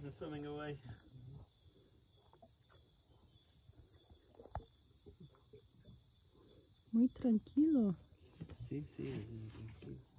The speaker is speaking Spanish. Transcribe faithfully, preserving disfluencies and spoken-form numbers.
are swimming away. Muy tranquilo. Sí, sí, es muy tranquilo.